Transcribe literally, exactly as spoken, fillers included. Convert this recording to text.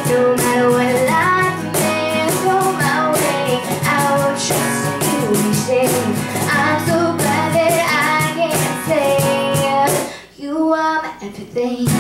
No matter what life may throw my way, I will trust you each day. I'm so glad that I can say you are my everything.